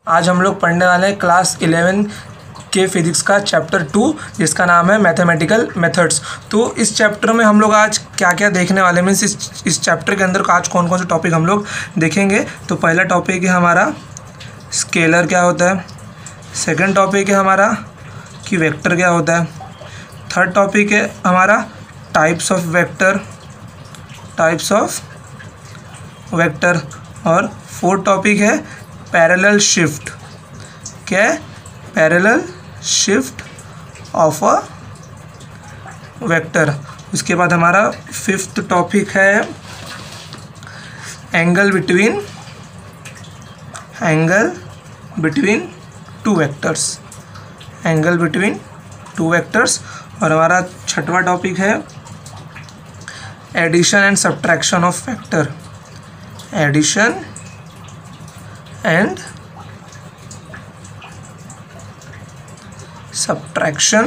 आज हम लोग पढ़ने वाले हैं क्लास 11 के फिज़िक्स का चैप्टर 2 जिसका नाम है मैथमेटिकल मेथड्स। तो इस चैप्टर में हम लोग आज क्या क्या देखने वाले मीन्स इस चैप्टर के अंदर आज कौन कौन से टॉपिक हम लोग देखेंगे। तो पहला टॉपिक है हमारा स्केलर क्या होता है, सेकंड टॉपिक है हमारा कि वेक्टर क्या होता है, थर्ड टॉपिक है हमारा टाइप्स ऑफ वेक्टर और फोर्थ टॉपिक है पैरेलल शिफ्ट। क्या है? Parallel shift of a vector. उसके बाद हमारा फिफ्थ टॉपिक है एंगल बिटवीन टू वेक्टर्स। और हमारा छठवां टॉपिक है addition and subtraction of vector. Addition and subtraction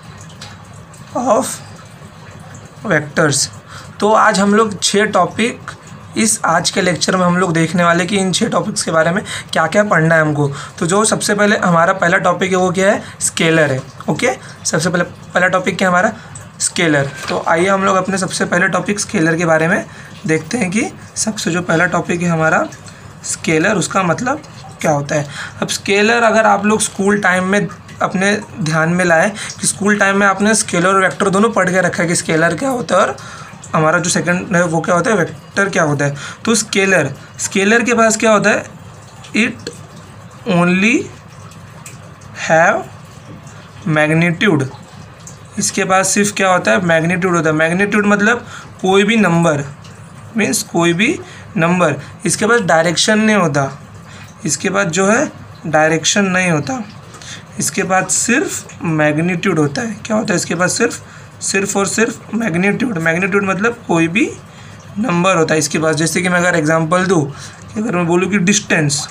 of vectors. तो आज हम लोग 6 टॉपिक इस आज के लेक्चर में हम लोग देखने वाले कि इन 6 टॉपिक्स के बारे में क्या क्या पढ़ना है हमको। तो जो सबसे पहले हमारा पहला टॉपिक है वो क्या है, स्केलर है। ओके, सबसे पहला टॉपिक क्या है हमारा, स्केलर। तो आइए हम लोग अपने सबसे पहले टॉपिक स्केलर के बारे में देखते हैं कि सबसे जो पहला टॉपिक है हमारा स्केलर, उसका मतलब क्या होता है। अब स्केलर अगर आप लोग स्कूल टाइम में अपने ध्यान में लाए कि स्कूल टाइम में आपने स्केलर और वेक्टर दोनों पढ़ के रखा है कि स्केलर क्या होता है और हमारा जो सेकंड है वो क्या होता है, वेक्टर क्या होता है। तो स्केलर के पास क्या होता है, इट ओनली हैव मैग्नीट्यूड। इसके पास सिर्फ क्या होता है, मैग्नीट्यूड होता है। मैग्नीट्यूड मतलब कोई भी नंबर, मीन्स कोई भी नंबर। इसके पास डायरेक्शन नहीं होता, इसके पास जो है डायरेक्शन नहीं होता, इसके पास सिर्फ मैग्नीट्यूड होता है। क्या होता है इसके पास, सिर्फ और सिर्फ मैग्नीट्यूड। मैग्नीट्यूड मतलब कोई भी नंबर होता है इसके पास। जैसे कि मैं अगर एग्जांपल दूँ कि अगर मैं बोलूँ कि डिस्टेंस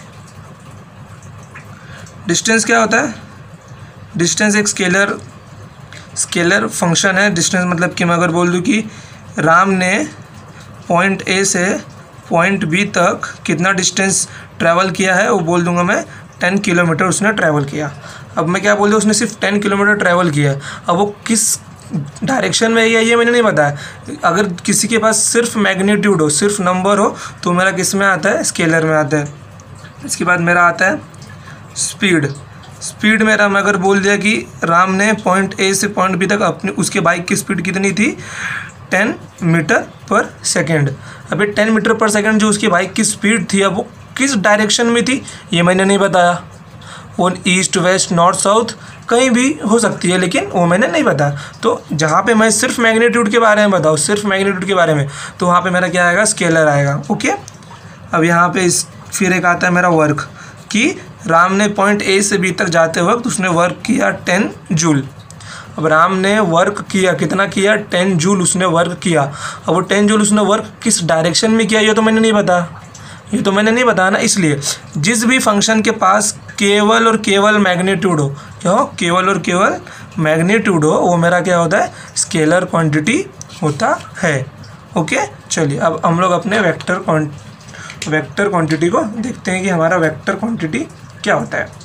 क्या होता है, डिस्टेंस एक स्केलर फंक्शन है। डिस्टेंस मतलब कि मैं अगर बोल दूँ कि राम ने पॉइंट ए से पॉइंट बी तक कितना डिस्टेंस ट्रैवल किया है, वो बोल दूंगा मैं 10 किलोमीटर उसने ट्रैवल किया। अब मैं क्या बोल दूँ, उसने सिर्फ 10 किलोमीटर ट्रैवल किया। अब वो किस डायरेक्शन में है ये मैंने नहीं बताया। अगर किसी के पास सिर्फ मैग्नीट्यूड हो, सिर्फ नंबर हो, तो मेरा किस में आता है, स्केलर में आता है। इसके बाद मेरा आता है स्पीड मेरा मैं अगर बोल दिया कि राम ने पॉइंट ए से पॉइंट बी तक अपनी उसके बाइक की स्पीड कितनी थी, 10 मीटर पर सेकेंड। अभी 10 मीटर पर सेकेंड जो उसकी बाइक की स्पीड थी, अब वो किस डायरेक्शन में थी ये मैंने नहीं बताया। वो ईस्ट वेस्ट नॉर्थ साउथ कहीं भी हो सकती है, लेकिन वो मैंने नहीं बताया। तो जहाँ पे मैं सिर्फ मैग्नीट्यूड के बारे में बताऊँ, सिर्फ मैग्नीट्यूड के बारे में, तो वहाँ पे मेरा क्या आएगा, स्केलर आएगा। ओके, अब यहाँ पे फिर एक आता है मेरा वर्क, कि राम ने पॉइंट ए से बी तक जाते वक्त उसने वर्क किया 10 जूल। अब राम ने वर्क किया, कितना किया, 10 जूल उसने वर्क किया। अब वो 10 जूल उसने वर्क किस डायरेक्शन में किया ये तो मैंने नहीं बताया ना। इसलिए जिस भी फंक्शन के पास केवल और केवल मैग्नीट्यूड हो, क्या हो, केवल और केवल मैग्नीट्यूड हो, वो मेरा क्या होता है, स्केलर क्वांटिटी होता है। ओके, चलिए अब हम लोग अपने वेक्टर क्वांटिटी को देखते हैं कि हमारा वेक्टर क्वांटिटी क्या होता है।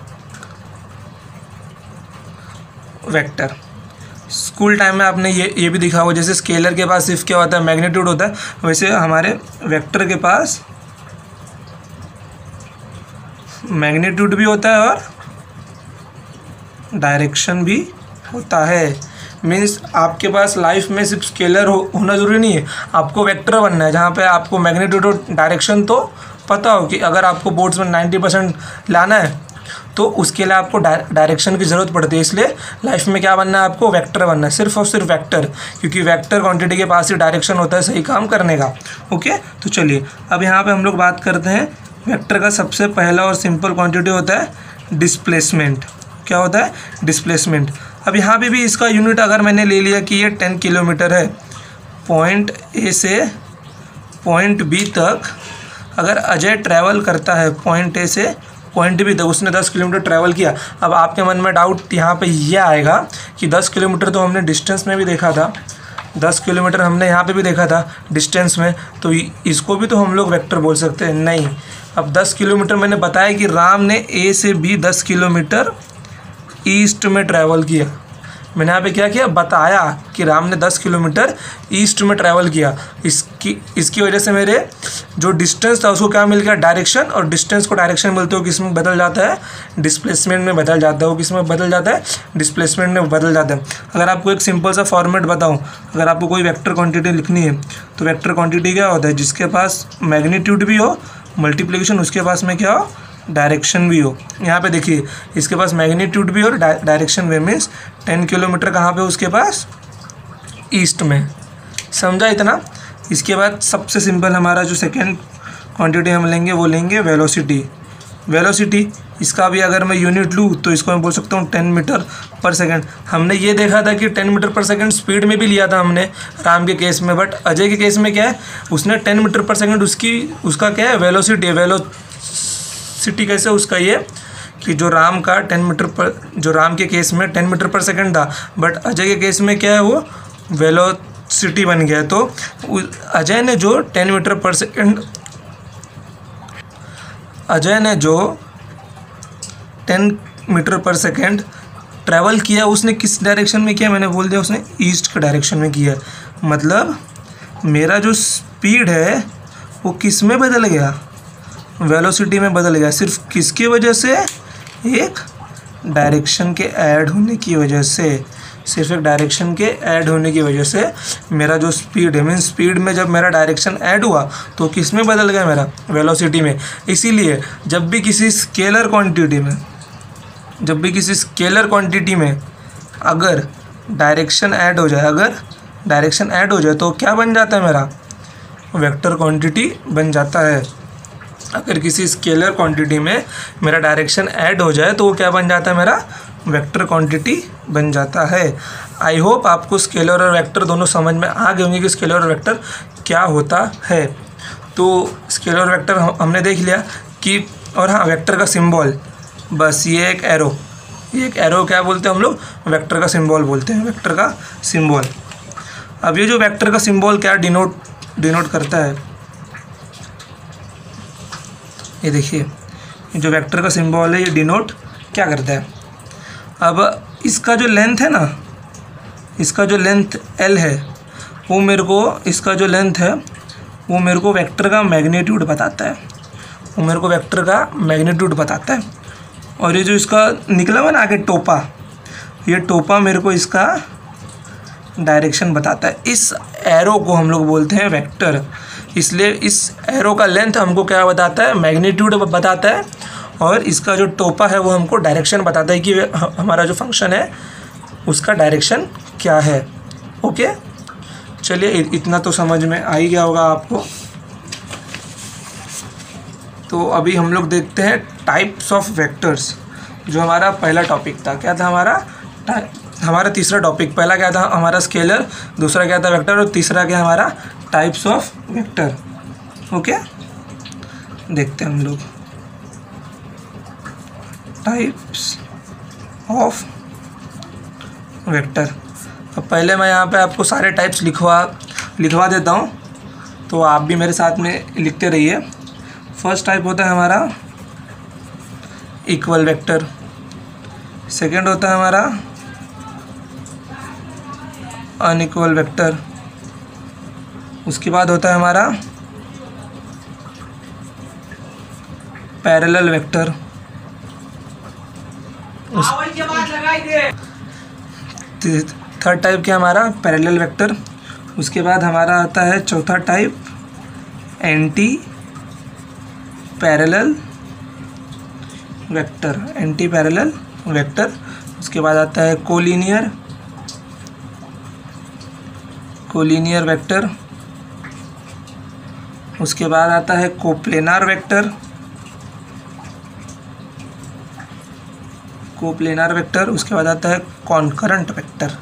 वेक्टर स्कूल टाइम में आपने ये भी दिखा होगा, जैसे स्केलर के पास सिर्फ क्या होता है, मैग्नीट्यूड होता है, वैसे हमारे वेक्टर के पास मैग्नीट्यूड भी होता है और डायरेक्शन भी होता है। मीन्स आपके पास लाइफ में सिर्फ स्केलर होना ज़रूरी नहीं है, आपको वेक्टर बनना है जहाँ पे आपको मैग्नीट्यूड और डायरेक्शन तो पता हो कि अगर आपको बोर्ड्स में 90% लाना है तो उसके लिए आपको डायरेक्शन की ज़रूरत पड़ती है। इसलिए लाइफ में क्या बनना है, आपको वेक्टर बनना है, सिर्फ और सिर्फ वेक्टर, क्योंकि वेक्टर क्वांटिटी के पास ही डायरेक्शन होता है सही काम करने का। ओके, तो चलिए अब यहाँ पे हम लोग बात करते हैं वेक्टर का सबसे पहला और सिंपल क्वांटिटी होता है डिस्प्लेसमेंट। क्या होता है, डिस्प्लेसमेंट। अब यहाँ पे भी इसका यूनिट अगर मैंने ले लिया कि ये 10 किलोमीटर है, पॉइंट ए से पॉइंट बी तक अगर अजय ट्रैवल करता है, पॉइंट ए से पॉइंट बी तक उसने 10 किलोमीटर ट्रैवल किया। अब आपके मन में डाउट यहाँ पे ये आएगा कि 10 किलोमीटर तो हमने डिस्टेंस में भी देखा था, 10 किलोमीटर हमने यहाँ पे भी देखा था डिस्टेंस में, तो इसको भी तो हम लोग वेक्टर बोल सकते हैं। नहीं, अब 10 किलोमीटर मैंने बताया कि राम ने ए से बी 10 किलोमीटर ईस्ट में ट्रैवल किया। मैंने यहाँ पे क्या किया, बताया कि राम ने 10 किलोमीटर ईस्ट में ट्रैवल किया। इसकी वजह से मेरे जो डिस्टेंस था उसको क्या मिल गया, डायरेक्शन। और डिस्टेंस को डायरेक्शन मिलते हो किस में बदल जाता है, डिस्प्लेसमेंट में बदल जाता है। वो किस में बदल जाता है, डिस्प्लेसमेंट में बदल जाता है। अगर आपको एक सिंपल सा फॉर्मेट बताऊँ, अगर आपको कोई वेक्टर क्वांटिटी लिखनी है तो वेक्टर क्वांटिटी क्या होता है, जिसके पास मैग्नीट्यूड भी हो, मल्टीप्लिकेशन उसके पास में क्या हो, डायरेक्शन भी हो। यहाँ पे देखिए इसके पास मैग्नीट्यूड भी और डायरेक्शन भी, मीन्स 10 किलोमीटर कहाँ पे उसके पास, ईस्ट में। समझा इतना। इसके बाद सबसे सिंपल हमारा जो सेकेंड क्वांटिटी हम लेंगे वो लेंगे वेलोसिटी। वेलोसिटी इसका भी अगर मैं यूनिट लूँ तो इसको मैं बोल सकता हूँ 10 मीटर पर सेकेंड। हमने ये देखा था कि 10 मीटर पर सेकेंड स्पीड में भी लिया था हमने राम के केस में, बट अजय के केस में क्या है, उसने 10 मीटर पर सेकेंड उसका क्या है, वेलोसिटी है। वेलोसिटी कैसे उसका ये कि जो राम का 10 मीटर पर, जो राम के केस में 10 मीटर पर सेकेंड था, बट अजय के केस में क्या है, वो वेलोसिटी बन गया। तो अजय ने जो 10 मीटर पर सेकेंड, अजय ने जो 10 मीटर पर सेकेंड ट्रैवल किया, उसने किस डायरेक्शन में किया, मैंने बोल दिया उसने ईस्ट के डायरेक्शन में किया। मतलब मेरा जो स्पीड है वो किस में बदल गया, वेलोसिटी में बदल गया। सिर्फ किसकी वजह से, एक डायरेक्शन के ऐड होने की वजह से, सिर्फ एक डायरेक्शन के ऐड होने की वजह से मेरा जो स्पीड है, मीन्स स्पीड में जब मेरा डायरेक्शन ऐड हुआ तो किस में बदल गया, मेरा वेलोसिटी में। इसीलिए जब भी किसी स्केलर क्वांटिटी में अगर डायरेक्शन ऐड हो जाए, तो क्या बन जाता है, मेरा वेक्टर क्वांटिटी बन जाता है। अगर किसी स्केलर क्वांटिटी में मेरा डायरेक्शन ऐड हो जाए तो वो क्या बन जाता है, मेरा वेक्टर क्वांटिटी बन जाता है। आई होप आपको स्केलर और वेक्टर दोनों समझ में आ गए होंगे कि स्केलर और वेक्टर क्या होता है। तो स्केलर और वेक्टर हमने देख लिया कि, और हाँ, वेक्टर का सिंबल, बस ये एक एरो क्या बोलते हैं हम लोग, वेक्टर का सिंबल बोलते हैं, वेक्टर का सिंबल। अब ये जो वेक्टर का सिंबल क्या डिनोट करता है, ये देखिए जो वेक्टर का सिंबल है ये डिनोट क्या करता है। अब इसका जो लेंथ है ना, इसका जो लेंथ L है वो मेरे को, इसका जो लेंथ है वो मेरे को वेक्टर का मैग्नीट्यूड बताता है, और ये जो इसका निकला हुआ ना आगे टोपा, ये टोपा मेरे को इसका डायरेक्शन बताता है। इस एरो को हम लोग बोलते हैं वेक्टर। इसलिए इस एरो का लेंथ हमको क्या बताता है, मैग्नीट्यूड बताता है, और इसका जो टोपा है वो हमको डायरेक्शन बताता है कि हमारा जो फंक्शन है उसका डायरेक्शन क्या है। ओके, चलिए इतना तो समझ में आ ही गया होगा आपको। तो अभी हम लोग देखते हैं टाइप्स ऑफ वेक्टर्स, जो हमारा पहला टॉपिक था। क्या था हमारा तीसरा टॉपिक, पहला क्या था हमारा स्केलर, दूसरा क्या था वेक्टर, और तीसरा क्या हमारा टाइप्स ऑफ वेक्टर। ओके, देखते हैं हम लोग टाइप्स ऑफ वेक्टर। अब पहले मैं यहाँ पे आपको सारे टाइप्स लिखवा देता हूँ, तो आप भी मेरे साथ में लिखते रहिए। फर्स्ट टाइप होता है हमारा इक्वल वेक्टर, सेकंड होता है हमारा अनइक्वल वेक्टर, उसके बाद होता है हमारा पैरेलल वेक्टर, थर्ड टाइप क्या हमारा पैरेलल वेक्टर। उसके बाद हमारा आता है चौथा टाइप एंटी पैरेलल वेक्टर। उसके बाद आता है कोलिनियर वेक्टर। उसके बाद आता है कोप्लेनार वेक्टर। उसके बाद आता है कॉन्करेंट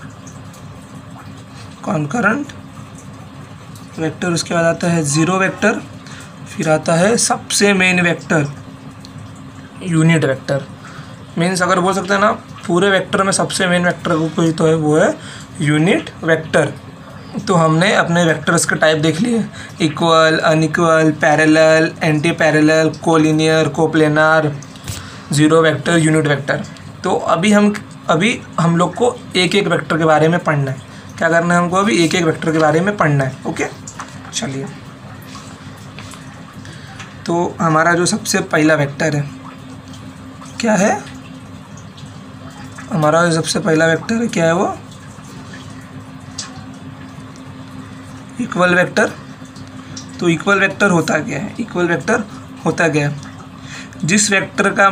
वेक्टर। उसके बाद आता है ज़ीरो वेक्टर। फिर आता है सबसे main vector unit vector. Means अगर बोल सकते हैं ना, पूरे वेक्टर में सबसे मेन वेक्टर कोई तो है, वो है यूनिट वेक्टर। तो हमने अपने वेक्टर्स के टाइप देख लिए, equal, unequal, parallel, anti parallel, collinear, coplanar, zero vector, unit vector. तो अभी हम लोग को एक एक वेक्टर के बारे में पढ़ना है। क्या करना है हमको? अभी एक एक वेक्टर के बारे में पढ़ना है। ओके, चलिए। तो हमारा जो सबसे पहला वेक्टर है क्या है? हमारा जो सबसे पहला वेक्टर है क्या है? वो इक्वल वेक्टर। तो इक्वल वेक्टर होता क्या है? इक्वल वेक्टर होता क्या है? जिस वेक्टर का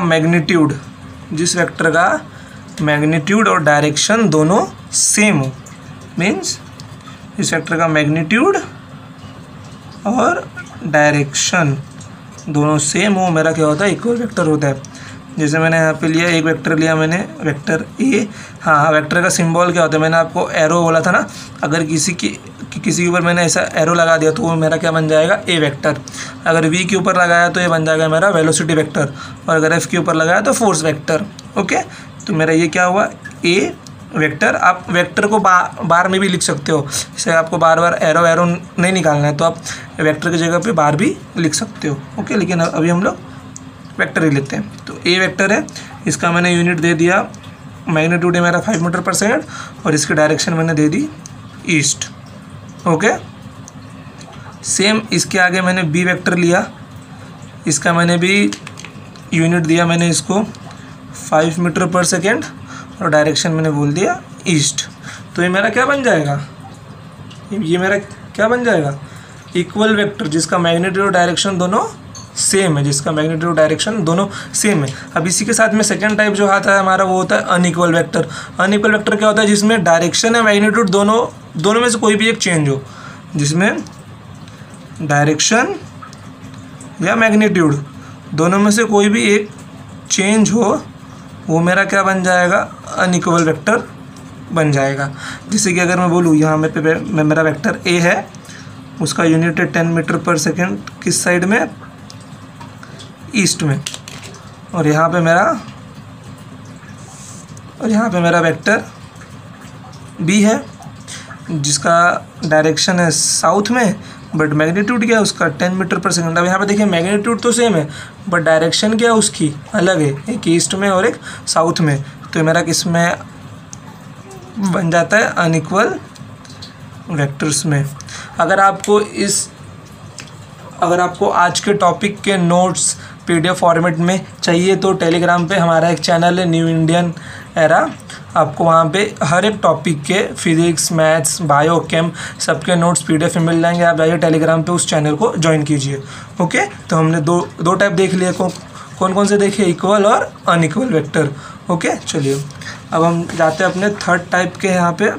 मैग्नीट्यूड और डायरेक्शन दोनों सेम हो। मीन्स जिस वेक्टर का मैग्नीट्यूड और डायरेक्शन दोनों सेम हो, मेरा क्या होता है? इक्वल वेक्टर होता है। जैसे मैंने यहाँ पे लिया, एक वेक्टर लिया मैंने, वेक्टर ए। हाँ, वेक्टर का सिंबल क्या होता है? मैंने आपको एरो बोला था ना। अगर किसी के ऊपर मैंने ऐसा एरो लगा दिया तो वो मेरा क्या बन जाएगा? ए वेक्टर। अगर वी के ऊपर लगाया तो ये बन जाएगा मेरा वेलोसिटी वेक्टर, और अगर एफ के ऊपर लगाया तो फोर्स वेक्टर। ओके, तो मेरा ये क्या हुआ? ए वेक्टर। आप वेक्टर को बार में भी लिख सकते हो, जैसे आपको बार बार एरो नहीं निकालना है तो आप वेक्टर की जगह पे बार भी लिख सकते हो। ओके, लेकिन अभी हम लोग वेक्टर ही लेते हैं। तो ए वेक्टर है, इसका मैंने यूनिट दे दिया, मैग्नीट्यूड है मेरा 5 मीटर पर सेकेंड, और इसकी डायरेक्शन मैंने दे दी ईस्ट। ओके, सेम इसके आगे मैंने बी वेक्टर लिया, इसका मैंने भी यूनिट दिया, मैंने इसको 5 मीटर पर सेकेंड, और डायरेक्शन मैंने बोल दिया ईस्ट। तो ये मेरा क्या बन जाएगा? ये मेरा क्या बन जाएगा? इक्वल वेक्टर जिसका मैग्नीट्यूड और डायरेक्शन दोनों सेम है, अब इसी के साथ में सेकंड टाइप जो आता है हमारा, वो होता है अनइक्वल वेक्टर। अनइक्वल वेक्टर क्या होता है? जिसमें डायरेक्शन या मैग्नीट्यूड दोनों में से कोई भी एक चेंज हो, जिसमें डायरेक्शन या मैग्नीट्यूड दोनों में से कोई भी एक चेंज हो, वो मेरा क्या बन जाएगा? अनइक्वल वेक्टर बन जाएगा। जैसे कि अगर मैं बोलूँ यहाँ में मेरा वेक्टर ए है, उसका यूनिट है 10 मीटर पर सेकेंड, किस साइड में? ईस्ट में। और यहाँ पे मेरा वेक्टर बी है, जिसका डायरेक्शन है साउथ में, बट मैग्नीट्यूड क्या है उसका? 10 मीटर पर सेकेंड। अब यहाँ पे देखिए मैग्नीट्यूड तो सेम है, बट डायरेक्शन क्या है उसकी? अलग है, एक ईस्ट में और एक साउथ में। तो मेरा किस में बन जाता है? अनइक्वल वेक्टर्स में। अगर आपको आज के टॉपिक के नोट्स पीडीएफ फॉर्मेट में चाहिए तो टेलीग्राम पे हमारा एक चैनल है, न्यू इंडियन एरा। आपको वहाँ पे हर एक टॉपिक के फिजिक्स, मैथ्स, बायो, केम सबके नोट्स पीडीएफ में मिल जाएंगे। आप जाइए टेलीग्राम पे, उस चैनल को ज्वाइन कीजिए। ओके, तो हमने दो टाइप देख लिए। कौन कौन से देखे? इक्वल और अनइक्वल वेक्टर। ओके, चलिए अब हम जाते हैं अपने थर्ड टाइप के। यहाँ पे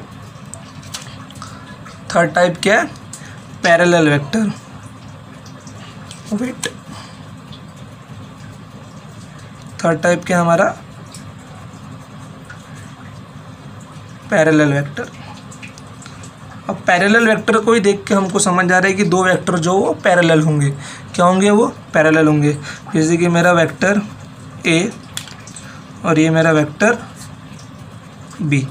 थर्ड टाइप क्या है? Parallel vector. Wait, third type क्या हमारा? Parallel vector. अब पैरेलल वेक्टर को ही देख के हमको समझ आ रहा है कि दो वेक्टर जो वो पैरेलल होंगे। क्या होंगे? वो पैरेलल होंगे। जैसे कि मेरा वेक्टर ए और ये मेरा वेक्टर बी।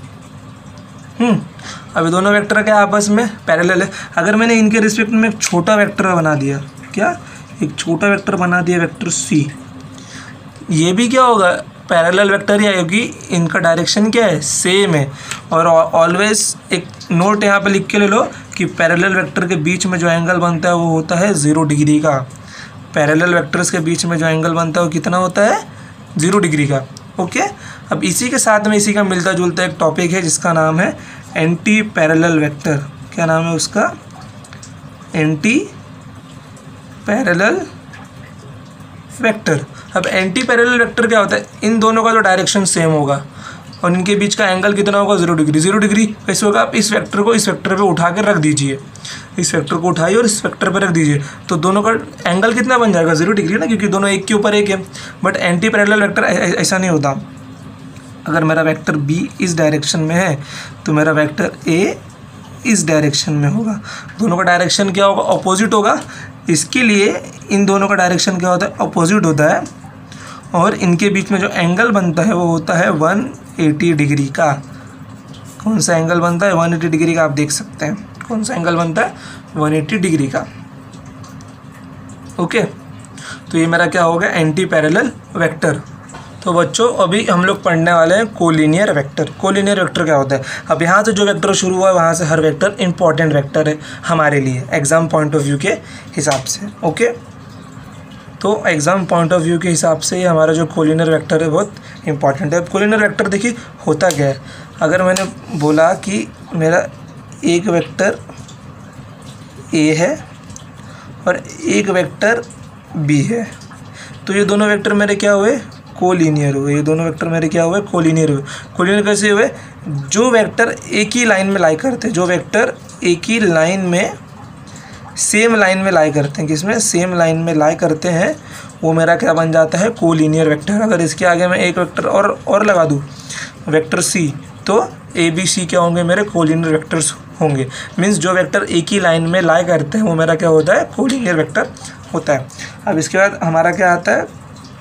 अभी दोनों वेक्टर क्या आपस में पैरेलल है। अगर मैंने इनके रिस्पेक्ट में एक छोटा वेक्टर बना दिया, क्या? एक छोटा वेक्टर बना दिया, वेक्टर सी, ये भी क्या होगा? पैरेलल वेक्टर ही आएगा, क्योंकि इनका डायरेक्शन क्या है? सेम है। और ऑलवेज एक नोट यहाँ पे लिख के ले लो कि पैरेलल वेक्टर के बीच में जो एंगल बनता है वो होता है 0 डिग्री का। पैरेलल वेक्टर्स के बीच में जो एंगल बनता है वो कितना होता है? 0 डिग्री का। ओके, अब इसी के साथ में इसी का मिलता जुलता एक टॉपिक है जिसका नाम है एंटी पैरेलल वेक्टर। क्या नाम है उसका? Anti parallel vector. अब एंटी पैरेलल वेक्टर क्या होता है? इन दोनों का जो डायरेक्शन सेम होगा और इनके बीच का एंगल कितना होगा? 0 डिग्री। 0 डिग्री कैसे होगा? आप इस वेक्टर को इस वेक्टर पे उठा कर रख दीजिए, इस वेक्टर को उठाइए और इस वेक्टर पे रख दीजिए, तो दोनों का एंगल कितना बन जाएगा? 0 डिग्री ना, क्योंकि दोनों एक के ऊपर एक है। बट एंटी पैरेलल वेक्टर ऐसा नहीं होता। अगर मेरा वेक्टर बी इस डायरेक्शन में है तो मेरा वेक्टर ए इस डायरेक्शन में होगा। दोनों का डायरेक्शन क्या होगा? अपोजिट होगा। इसके लिए इन दोनों का डायरेक्शन क्या होता है? अपोजिट होता है। और इनके बीच में जो एंगल बनता है वो होता है 180 डिग्री का। कौन सा एंगल बनता है? 180 डिग्री का। आप देख सकते हैं कौन सा एंगल बनता है, 180 डिग्री का। ओके, तो ये मेरा क्या हो गया, एंटी पैरेलल वेक्टर। तो बच्चों अभी हम लोग पढ़ने वाले हैं कोलिनियर वेक्टर। कोलिनियर वेक्टर क्या होता है, अब यहाँ से जो वेक्टर शुरू हुआ है वहाँ से हर वेक्टर इंपॉर्टेंट वेक्टर है हमारे लिए एग्ज़ाम पॉइंट ऑफ व्यू के हिसाब से। ओके, तो एग्ज़ाम पॉइंट ऑफ व्यू के हिसाब से हमारा जो कोलिनियर वेक्टर है बहुत इंपॉर्टेंट है। अब कोलिनियर वेक्टर देखिए होता क्या है, अगर मैंने बोला कि मेरा एक वेक्टर ए है और एक वेक्टर बी है, तो ये दोनों वेक्टर मेरे क्या हुए, कोलिनियर हुए। ये दोनों वेक्टर मेरे क्या हुए, कोलिनियर हुए। कोलिनियर कैसे हुए, जो वेक्टर एक ही लाइन में लाई करते हैं, जो वेक्टर एक ही लाइन में सेम लाइन में लाई करते हैं, किसमें, सेम लाइन में लाई करते हैं, वो मेरा क्या बन जाता है, कोलिनियर वेक्टर। अगर इसके आगे मैं एक वेक्टर और लगा दूँ, वेक्टर सी, तो ए बी सी क्या होंगे, मेरे कोलिनियर वेक्टर्स होंगे। मीन्स जो वेक्टर एक ही लाइन में लाई करते हैं वो मेरा क्या होता है, कोलिनियर वेक्टर होता है। अब इसके बाद हमारा क्या आता है,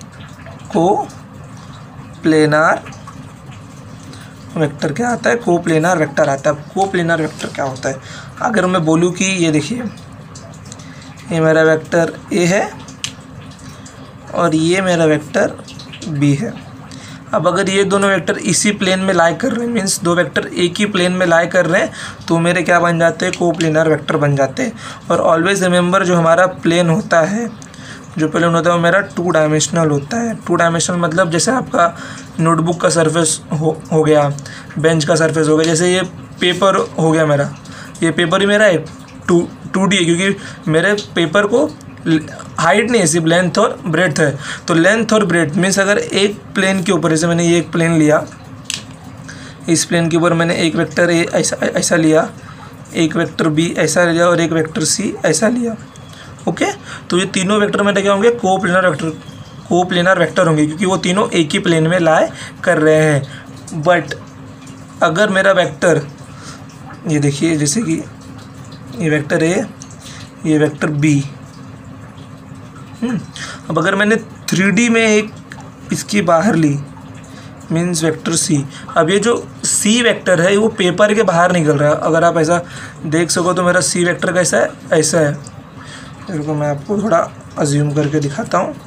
कोप्लेनार वेक्टर क्या आता है, कोप्लेनार वेक्टर आता है। कोप्लेनार वेक्टर क्या होता है, अगर मैं बोलूँ कि ये देखिए ये मेरा वेक्टर ए है और ये मेरा वेक्टर बी है। अब अगर ये दोनों वेक्टर इसी प्लेन में लाई कर रहे हैं, मीन्स दो वेक्टर एक ही प्लेन में लाई कर रहे हैं, तो मेरे क्या बन जाते हैं, कोप्लेनार वेक्टर बन जाते हैं। और ऑलवेज रिमेंबर जो हमारा प्लेन होता है, जो प्लेन होता है वो मेरा 2 डायमेंशनल होता है। 2 डायमेंशनल मतलब जैसे आपका नोटबुक का सरफेस हो गया, बेंच का सरफेस हो गया, जैसे ये पेपर हो गया मेरा, ये पेपर ही मेरा है 2D है, क्योंकि मेरे पेपर को हाइट नहीं है, सिर्फ लेंथ और ब्रेड्थ है। तो लेंथ और ब्रेड्थ मीन्स अगर एक प्लेन के ऊपर, जैसे मैंने ये एक प्लेन लिया, इस प्लेन के ऊपर मैंने एक वेक्टर ए ऐसा लिया, एक वेक्टर बी ऐसा लिया और एक वेक्टर सी ऐसा लिया। ओके, तो ये तीनों वेक्टर मेरे क्या होंगे, कोप्लेनार वेक्टर होंगे, क्योंकि वो तीनों एक ही प्लेन में लाई कर रहे हैं। बट अगर मेरा वेक्टर, ये देखिए जैसे कि ये वेक्टर ए, ये वेक्टर बी, अब अगर मैंने 3D में एक इसकी बाहर ली, मीन्स वेक्टर सी, अब ये जो सी वेक्टर है वो पेपर के बाहर निकल रहा है। अगर आप ऐसा देख सको तो मेरा सी वेक्टर कैसा है, ऐसा है। देखो मैं आपको थोड़ा अज्यूम करके दिखाता हूँ।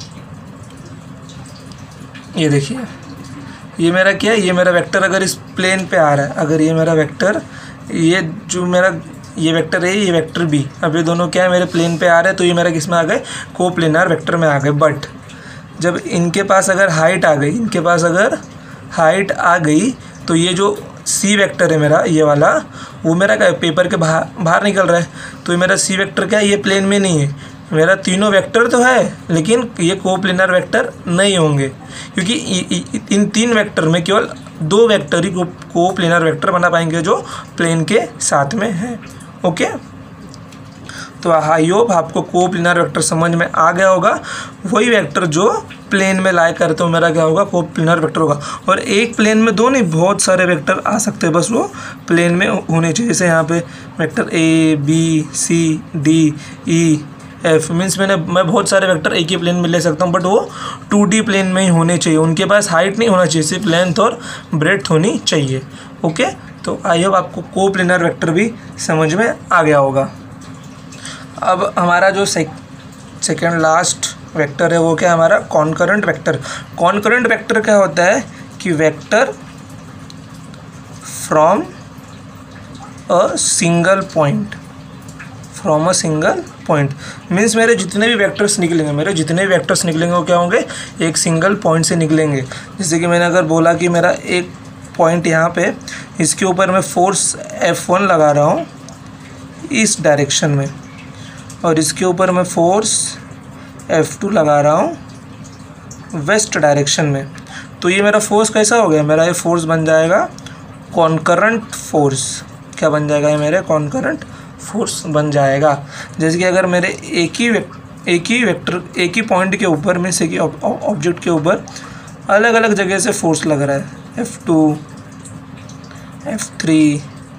ये देखिए ये मेरा क्या है, ये मेरा वेक्टर अगर इस प्लेन पे आ रहा है, अगर ये मेरा वेक्टर, ये जो मेरा ये वेक्टर है, ये वेक्टर बी, अब ये दोनों क्या है, मेरे प्लेन पे आ रहे हैं, तो ये मेरा किस में आ गए, कोप्लेनार वेक्टर में आ गए। बट जब इनके पास अगर हाइट आ गई, इनके पास अगर हाइट आ गई, तो ये जो सी वेक्टर है मेरा, ये वाला, वो मेरा क्या पेपर के बाहर निकल रहा है। तो ये मेरा सी वेक्टर क्या है, ये प्लेन में नहीं है। मेरा तीनों वेक्टर तो है लेकिन ये कोप्लेनार वेक्टर नहीं होंगे, क्योंकि इन 3 वेक्टर में केवल 2 वेक्टर ही कोप्लेनार वेक्टर बना पाएंगे जो प्लेन के साथ में है। ओके, तो आई होप आपको कोप्लेनार वेक्टर समझ में आ गया होगा। वही वेक्टर जो प्लेन में लाई करते हो मेरा क्या होगा, कोप्लेनार वेक्टर होगा। और एक प्लेन में 2 नहीं, बहुत सारे वेक्टर आ सकते हैं, बस वो प्लेन में होने चाहिए। जैसे यहाँ पे vector A B C D E F, means मैं बहुत सारे वेक्टर एक ही प्लेन में ले सकता हूँ, बट वो 2D प्लेन में ही होने चाहिए। उनके पास हाइट नहीं होना चाहिए, सिर्फ लेंथ और ब्रेड्थ होनी चाहिए। ओके, तो आई होप आपको कोप्लेनार वेक्टर भी समझ में आ गया होगा। अब हमारा जो सेकेंड लास्ट वेक्टर है वो क्या है, हमारा कॉन्करेंट वेक्टर। कॉन्करेंट वेक्टर क्या होता है कि vector from a single point, from a single point means मेरे जितने भी वेक्टर्स निकलेंगे वो क्या होंगे, एक सिंगल पॉइंट से निकलेंगे। जैसे कि मैंने अगर बोला कि मेरा एक पॉइंट यहाँ पे, इसके ऊपर मैं फोर्स F1 लगा रहा हूँ इस डायरेक्शन में, और इसके ऊपर मैं फोर्स F2 लगा रहा हूँ वेस्ट डायरेक्शन में, तो ये मेरा फोर्स कैसा हो गया, मेरा ये फोर्स बन जाएगा कॉन्करेंट फोर्स। क्या बन जाएगा, ये मेरे कॉन्करेंट फोर्स बन जाएगा। जैसे कि अगर मेरे एक ही पॉइंट के ऊपर में से ऑब्जेक्ट के ऊपर अलग अलग जगह से फोर्स लग रहा है, F2 F3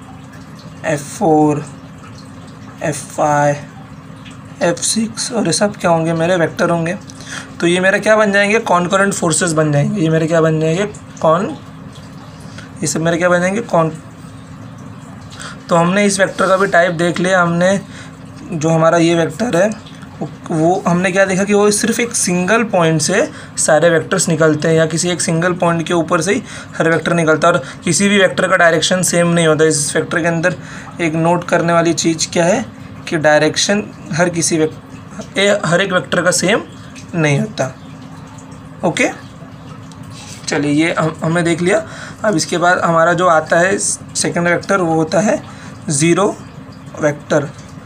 F4 F5 F6, और ये सब क्या होंगे, मेरे वेक्टर होंगे। तो ये मेरे क्या बन जाएंगे, कॉन्करेंट फोर्सेस बन जाएंगे। ये मेरे क्या बन जाएंगे, ये सब मेरे क्या बन जाएंगे, तो हमने इस वेक्टर का भी टाइप देख लिया। हमने जो हमारा ये वेक्टर है वो हमने क्या देखा कि वो सिर्फ एक सिंगल पॉइंट से सारे वेक्टर्स निकलते हैं, या किसी एक सिंगल पॉइंट के ऊपर से ही हर वेक्टर निकलता है, और किसी भी वेक्टर का डायरेक्शन सेम नहीं होता। इस वेक्टर के अंदर एक नोट करने वाली चीज़ क्या है कि डायरेक्शन हर एक वेक्टर का सेम नहीं होता। ओके, चलिए ये हमने देख लिया। अब इसके बाद हमारा जो आता है सेकंड वेक्टर वो होता है ज़ीरो वेक्टर।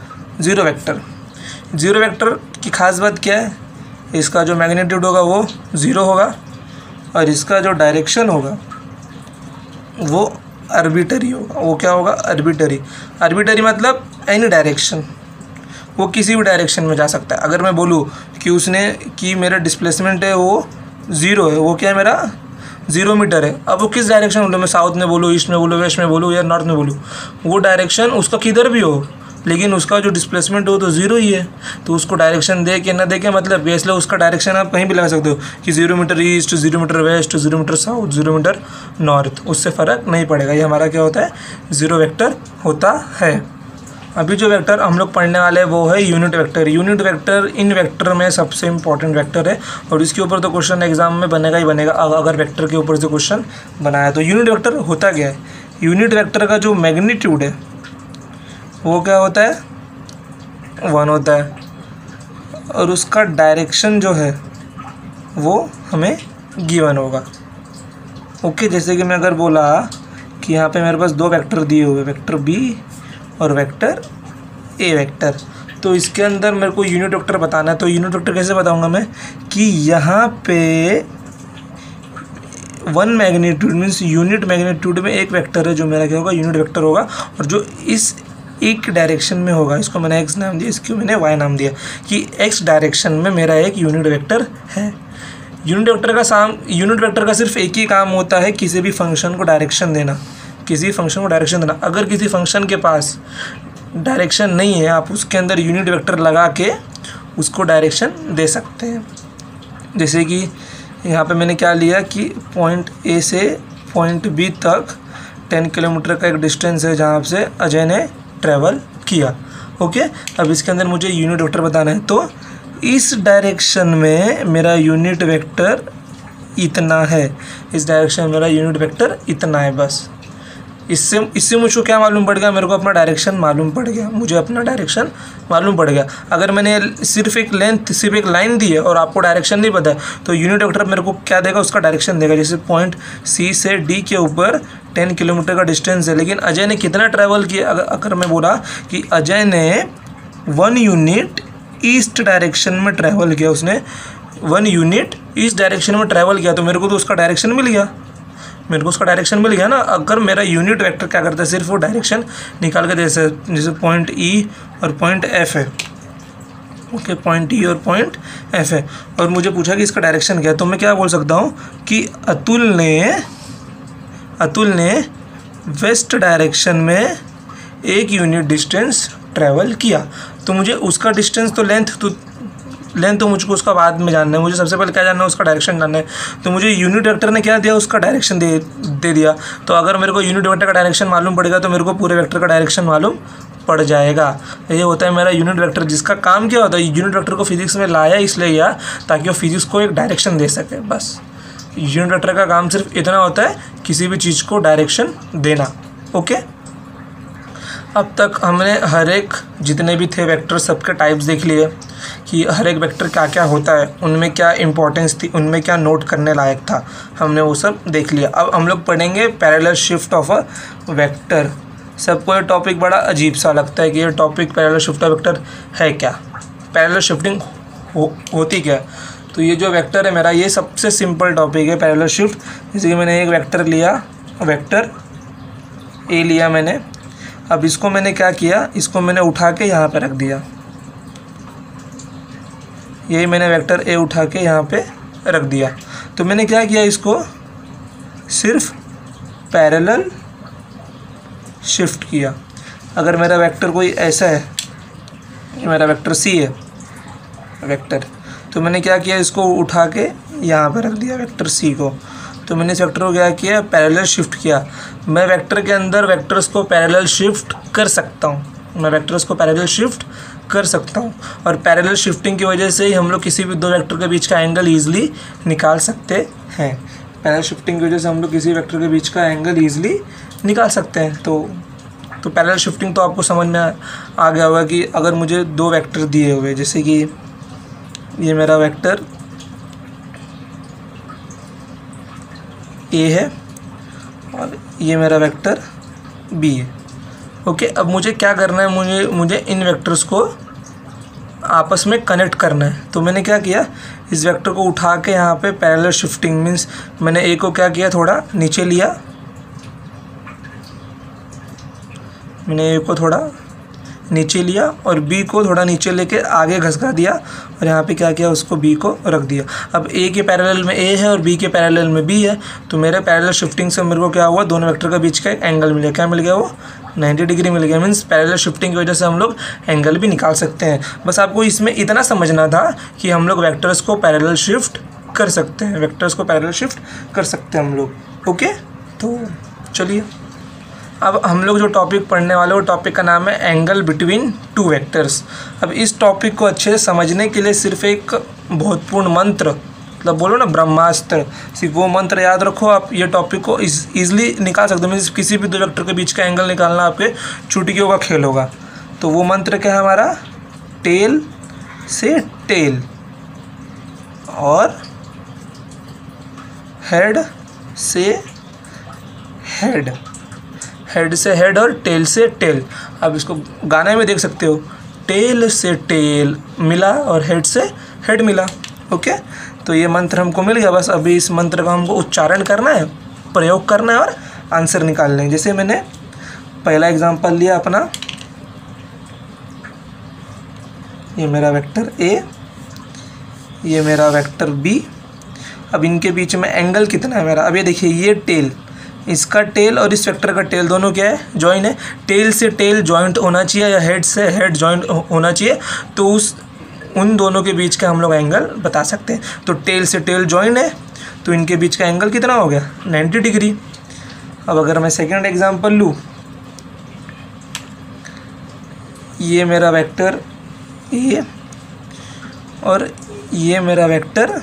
ज़ीरो वेक्टर की खास बात क्या है, इसका जो मैग्नीट्यूड होगा वो ज़ीरो होगा, और इसका जो डायरेक्शन होगा वो आर्बिटरी होगा। वो क्या होगा, आर्बिटरी मतलब एनी डायरेक्शन, वो किसी भी डायरेक्शन में जा सकता है। अगर मैं बोलूँ कि मेरा डिस्प्लेसमेंट है वो ज़ीरो है, वो क्या है, मेरा 0 मीटर है। अब वो किस डायरेक्शन में बोलूँ, मैं साउथ में बोलूँ, ईस्ट में बोलूँ, वेस्ट में बोलूँ या नॉर्थ में बोलूँ, वो डायरेक्शन उसका किधर भी हो, लेकिन उसका जो डिस्प्लेसमेंट हो तो ज़ीरो ही है। तो उसको डायरेक्शन दे के ना दे के मतलब, इसलिए उसका डायरेक्शन आप कहीं भी लगा सकते हो कि 0 metre east, 0 metre west, 0 metre south, 0 metre north, उससे फ़र्क नहीं पड़ेगा। ये हमारा क्या होता है, ज़ीरो वेक्टर होता है। अभी जो वेक्टर हम लोग पढ़ने वाले हैं वो है यूनिट वेक्टर। यूनिट वेक्टर इन वेक्टर में सबसे इंपॉर्टेंट वेक्टर है, और इसके ऊपर तो क्वेश्चन एग्जाम में बनेगा ही बनेगा अगर वेक्टर के ऊपर से क्वेश्चन बनाया। तो यूनिट वेक्टर होता क्या है, यूनिट वेक्टर का जो मैग्नीट्यूड है वो क्या होता है, 1 होता है, और उसका डायरेक्शन जो है वो हमें गिवन होगा। ओके, जैसे कि मैं अगर बोला कि यहाँ पे मेरे पास 2 वेक्टर दिए हुए, वेक्टर बी और वेक्टर ए वेक्टर, तो इसके अंदर मेरे को यूनिट वेक्टर बताना है। तो यूनिट वेक्टर कैसे बताऊंगा मैं कि यहाँ पे 1 मैग्नीट्यूड मीन्स यूनिट मैग्नीट्यूड में एक वेक्टर है जो मेरा क्या होगा, यूनिट वेक्टर होगा, और जो इस एक डायरेक्शन में होगा, इसको मैंने एक्स नाम दिया, इसको मैंने वाई नाम दिया, कि एक्स डायरेक्शन में मेरा एक यूनिट वेक्टर है। यूनिट वेक्टर का सिर्फ एक ही काम होता है, किसी भी फंक्शन को डायरेक्शन देना, अगर किसी फंक्शन के पास डायरेक्शन नहीं है, आप उसके अंदर यूनिट वेक्टर लगा के उसको डायरेक्शन दे सकते हैं। जैसे कि यहाँ पे मैंने क्या लिया कि पॉइंट ए से पॉइंट बी तक 10 किलोमीटर का एक डिस्टेंस है जहाँ से अजय ने ट्रैवल किया। ओके, अब इसके अंदर मुझे यूनिट वेक्टर बताना है, तो इस डायरेक्शन में मेरा यूनिट वेक्टर इतना है, इस डायरेक्शन में मेरा यूनिट वेक्टर इतना है। बस इससे मुझको क्या मालूम पड़ गया, मेरे को अपना डायरेक्शन मालूम पड़ गया, मुझे अपना डायरेक्शन मालूम पड़ गया। अगर मैंने सिर्फ एक लाइन दी है और आपको डायरेक्शन नहीं पता है, तो यूनिट वेक्टर मेरे को क्या देगा, उसका डायरेक्शन देगा। जैसे पॉइंट सी से डी के ऊपर 10 किलोमीटर का डिस्टेंस है, लेकिन अजय ने कितना ट्रैवल किया, अगर मैं बोला कि अजय ने 1 यूनिट ईस्ट डायरेक्शन में ट्रैवल किया, उसने 1 यूनिट ईस्ट डायरेक्शन में ट्रैवल किया, तो मेरे को तो उसका डायरेक्शन मिल गया, ना। अगर मेरा यूनिट वेक्टर क्या करता है, सिर्फ वो डायरेक्शन निकाल के जैसे पॉइंट ई और पॉइंट एफ है। ओके, पॉइंट ई और पॉइंट एफ है, और मुझे पूछा कि इसका डायरेक्शन क्या है, तो मैं क्या बोल सकता हूँ कि अतुल ने वेस्ट डायरेक्शन में 1 यूनिट डिस्टेंस ट्रैवल किया। तो मुझे उसका डिस्टेंस तो लेंथ तो मुझको उसका बाद में जानना है, मुझे सबसे पहले क्या जानना है, उसका डायरेक्शन जानना है। तो मुझे यूनिट वेक्टर ने क्या दिया, उसका डायरेक्शन दे दिया। तो अगर मेरे को यूनिट वेक्टर का डायरेक्शन मालूम पड़ेगा तो मेरे को पूरे वेक्टर का डायरेक्शन मालूम पड़ जाएगा। ये होता है मेरा यूनिट वेक्टर, जिसका काम क्या होता है, यूनिट वेक्टर को फिजिक्स में लाया इसलिए गया ताकि वो फिजिक्स को एक डायरेक्शन दे सके। बस यूनिट वेक्टर का काम सिर्फ इतना होता है, किसी भी चीज़ को डायरेक्शन देना। ओके, अब तक हमने हर एक जितने भी थे वेक्टर सबके टाइप्स देख लिए कि हर एक वेक्टर क्या क्या होता है, उनमें क्या इंपॉर्टेंस थी, उनमें क्या नोट करने लायक था, हमने वो सब देख लिया। अब हम लोग पढ़ेंगे parallel shift of a vector. सबको ये टॉपिक बड़ा अजीब सा लगता है कि ये topic parallel shift of vector है क्या, पैरेलल शिफ्टिंग होती क्या। तो ये जो वेक्टर है मेरा, ये सबसे सिंपल टॉपिक है पैरेलल शिफ्ट। जैसे कि मैंने एक वेक्टर लिया, वेक्टर ए लिया मैंने, अब इसको मैंने क्या किया, इसको मैंने उठा के यहाँ पे रख दिया, यही मैंने वेक्टर ए उठा के यहाँ पे रख दिया। तो मैंने क्या किया, इसको सिर्फ पैरेलल शिफ्ट किया। अगर मेरा वेक्टर कोई ऐसा है, मेरा वेक्टर सी है वेक्टर, तो मैंने क्या किया, इसको उठा के यहाँ पे रख दिया वेक्टर सी को। तो मैंने इस वेक्टर को क्या किया, पैरेलल शिफ्ट किया। मैं वेक्टर के अंदर वेक्टर्स को पैरेलल शिफ्ट कर सकता हूँ, मैं वेक्टर्स को पैरेलल शिफ्ट कर सकता हूँ। और पैरेलल शिफ्टिंग की वजह से ही हम लोग किसी भी दो वेक्टर के बीच का एंगल ईजिली निकाल सकते हैं। पैरेलल शिफ्टिंग की वजह से हम लोग किसी वेक्टर के बीच का एंगल ईजिली निकाल सकते हैं। तो पैरेलल शिफ्टिंग तो आपको समझ में आ गया होगा कि अगर मुझे दो वेक्टर दिए हुए, जैसे कि ये मेरा वेक्टर ए है और ये मेरा वेक्टर बी है। ओके, अब मुझे क्या करना है, मुझे इन वेक्टर्स को आपस में कनेक्ट करना है। तो मैंने क्या किया, इस वेक्टर को उठा के यहाँ पे पैरेलल शिफ्टिंग मीन्स मैंने ए को क्या किया, थोड़ा नीचे लिया, मैंने ए को थोड़ा नीचे लिया और बी को थोड़ा नीचे लेके आगे घसका दिया और यहाँ पे क्या किया, उसको बी को रख दिया। अब ए के पैरेलल में ए है और बी के पैरेलल में बी है, तो मेरे पैरेलल शिफ्टिंग से मेरे को क्या हुआ, दोनों वेक्टर के बीच का एक एंगल मिल गया। क्या मिल गया, वो 90 डिग्री मिल गया। मीन्स पैरेलल शिफ्टिंग की वजह से हम लोग एंगल भी निकाल सकते हैं। बस आपको इसमें इतना समझना था कि हम लोग वेक्टर्स को पैरेलल शिफ्ट कर सकते हैं, वेक्टर्स को पैरेलल शिफ्ट कर सकते हैं हम लोग। ओके, तो चलिए अब हम लोग जो टॉपिक पढ़ने वाले वो टॉपिक का नाम है एंगल बिटवीन टू वेक्टर्स। अब इस टॉपिक को अच्छे से समझने के लिए सिर्फ एक बहुतपूर्ण मंत्र, मतलब बोलो ना ब्रह्मास्त्र, सिर्फ वो मंत्र याद रखो, आप ये टॉपिक को ईजिली निकाल सकते हो। मीन्स किसी भी दो वेक्टर के बीच का एंगल निकालना आपके चुटकियों का खेल होगा। तो वो मंत्र क्या है हमारा, टेल से टेल और हेड से हेड, हेड से हेड और टेल से टेल। अब इसको गाने में देख सकते हो, टेल से टेल मिला और हेड से हेड मिला। ओके, तो ये मंत्र हमको मिल गया। बस अभी इस मंत्र का हमको उच्चारण करना है, प्रयोग करना है और आंसर निकालना है। जैसे मैंने पहला एग्जांपल लिया अपना, ये मेरा वेक्टर ए, ये मेरा वेक्टर बी। अब इनके बीच में एंगल कितना है मेरा, अब ये देखिए, ये टेल, इसका टेल और इस वेक्टर का टेल दोनों क्या है, जॉइन है। टेल से टेल जॉइंट होना चाहिए या हेड से हेड जॉइंट होना चाहिए, तो उन दोनों के बीच का हम लोग एंगल बता सकते हैं। तो टेल से टेल जॉइन है, तो इनके बीच का एंगल कितना हो गया, 90 डिग्री। अब अगर मैं सेकंड एग्जांपल लूँ, ये मेरा वेक्टर ए और ये मेरा वेक्टर